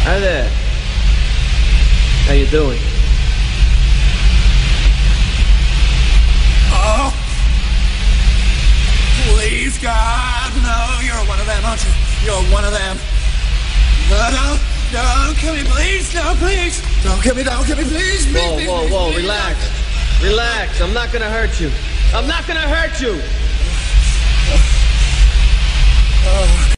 Hi there. How you doing? Oh, please, God, no, you're one of them, aren't you? You're one of them. No, don't kill me, please, no, please. Don't kill me, please, please, Whoa, relax. Relax, I'm not gonna hurt you. I'm not gonna hurt you!